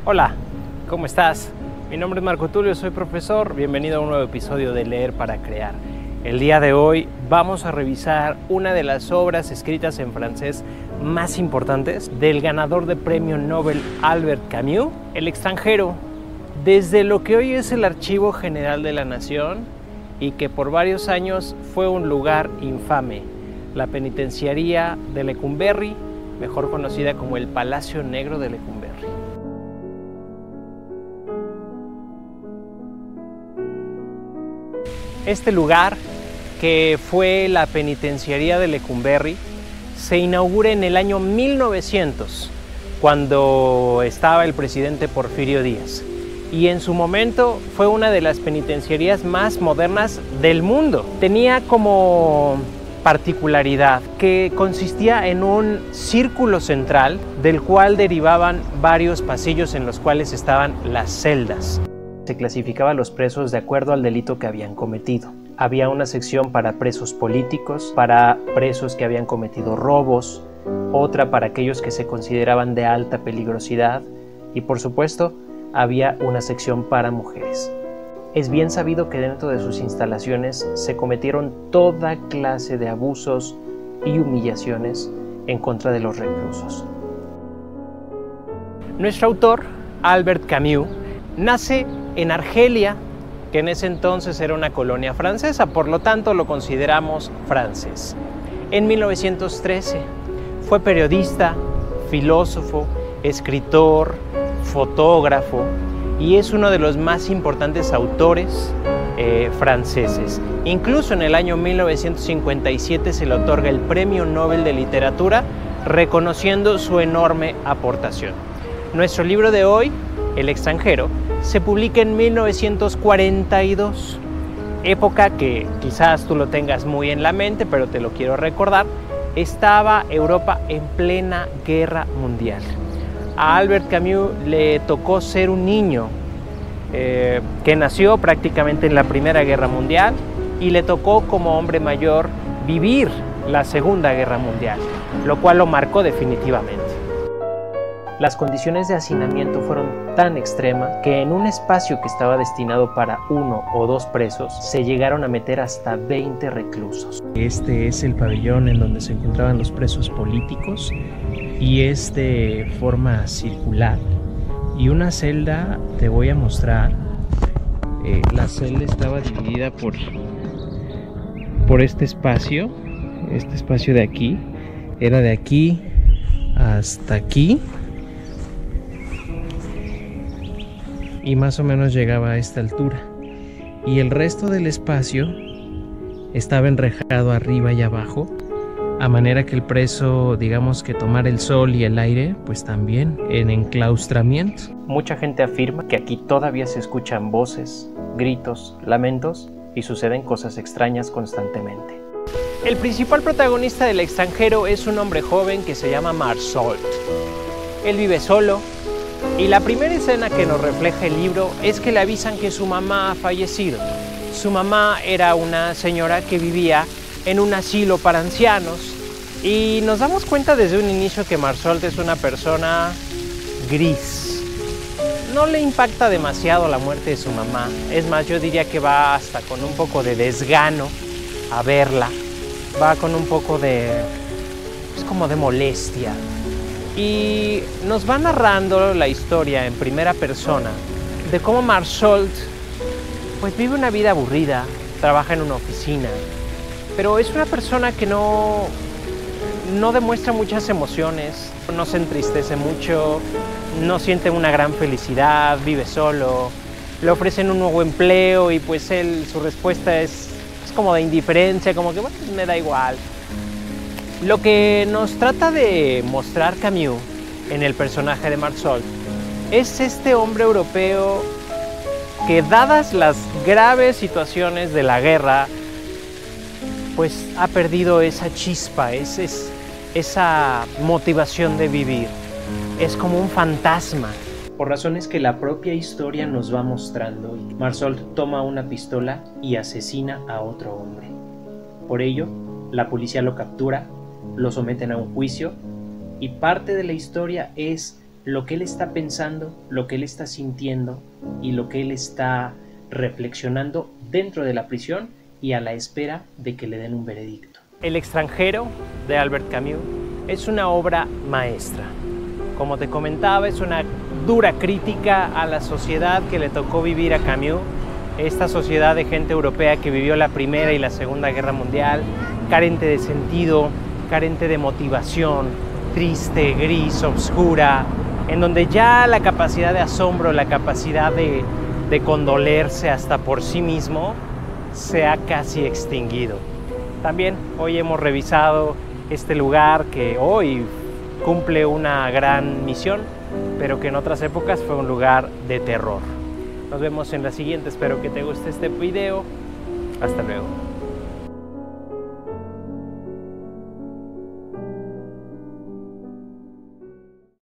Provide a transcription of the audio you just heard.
Hola, ¿cómo estás? Mi nombre es Marco Tulio, soy profesor. Bienvenido a un nuevo episodio de Leer para Crear. El día de hoy vamos a revisar una de las obras escritas en francés más importantes del ganador de premio Nobel Albert Camus, El extranjero, desde lo que hoy es el Archivo General de la Nación y que por varios años fue un lugar infame, la penitenciaría de Lecumberri, mejor conocida como el Palacio Negro de Lecumberri. Este lugar, que fue la penitenciaría de Lecumberri, se inaugura en el año 1900, cuando estaba el presidente Porfirio Díaz. Y en su momento fue una de las penitenciarías más modernas del mundo. Tenía como particularidad que consistía en un círculo central del cual derivaban varios pasillos en los cuales estaban las celdas. Se clasificaba a los presos de acuerdo al delito que habían cometido. Había una sección para presos políticos, para presos que habían cometido robos, otra para aquellos que se consideraban de alta peligrosidad y, por supuesto, había una sección para mujeres. Es bien sabido que dentro de sus instalaciones se cometieron toda clase de abusos y humillaciones en contra de los reclusos. Nuestro autor, Albert Camus, nace en Argelia, que en ese entonces era una colonia francesa, por lo tanto lo consideramos francés. En 1913 fue periodista, filósofo, escritor, fotógrafo y es uno de los más importantes autores franceses. Incluso en el año 1957 se le otorga el Premio Nobel de Literatura, reconociendo su enorme aportación. Nuestro libro de hoy, El extranjero, se publica en 1942, época que quizás tú lo tengas muy en la mente, pero te lo quiero recordar. Estaba Europa en plena guerra mundial. A Albert Camus le tocó ser un niño que nació prácticamente en la Primera Guerra Mundial y le tocó como hombre mayor vivir la Segunda Guerra Mundial, lo cual lo marcó definitivamente. Las condiciones de hacinamiento fueron tan extremas que en un espacio que estaba destinado para 1 o 2 presos se llegaron a meter hasta 20 reclusos. Este es el pabellón en donde se encontraban los presos políticos y es de forma circular. Y una celda, te voy a mostrar, la celda estaba dividida por este espacio de aquí, era de aquí hasta aquí. Y más o menos llegaba a esta altura, y el resto del espacio estaba enrejado arriba y abajo, a manera que el preso, digamos, que tomara el sol y el aire, pues también en enclaustramiento. Mucha gente afirma que aquí todavía se escuchan voces, gritos, lamentos y suceden cosas extrañas constantemente. El principal protagonista del extranjero es un hombre joven que se llama Marceau. Él vive solo. Y la primera escena que nos refleja el libro es que le avisan que su mamá ha fallecido. Su mamá era una señora que vivía en un asilo para ancianos y nos damos cuenta desde un inicio que Marceau es una persona gris. No le impacta demasiado la muerte de su mamá. Es más, yo diría que va hasta con un poco de desgano a verla. Va con un poco de, pues, como de molestia. Y nos va narrando la historia en primera persona de cómo Marceau pues vive una vida aburrida, trabaja en una oficina, pero es una persona que no demuestra muchas emociones, no se entristece mucho, no siente una gran felicidad, vive solo, le ofrecen un nuevo empleo y pues su respuesta es como de indiferencia, como que bueno, me da igual. Lo que nos trata de mostrar Camus en el personaje de Marceau es este hombre europeo que, dadas las graves situaciones de la guerra, pues ha perdido esa chispa, esa motivación de vivir. Es como un fantasma. Por razones que la propia historia nos va mostrando, Marceau toma una pistola y asesina a otro hombre. Por ello, la policía lo captura, lo someten a un juicio y parte de la historia es lo que él está pensando, lo que él está sintiendo y lo que él está reflexionando dentro de la prisión y a la espera de que le den un veredicto. El extranjero, de Albert Camus, es una obra maestra. Como te comentaba, es una dura crítica a la sociedad que le tocó vivir a Camus, esta sociedad de gente europea que vivió la Primera y la Segunda Guerra Mundial, carente de sentido, carente de motivación, triste, gris, oscura, en donde ya la capacidad de asombro, la capacidad de condolerse hasta por sí mismo se ha casi extinguido. También hoy hemos revisado este lugar que hoy cumple una gran misión, pero que en otras épocas fue un lugar de terror. Nos vemos en la siguiente, espero que te guste este video. Hasta luego.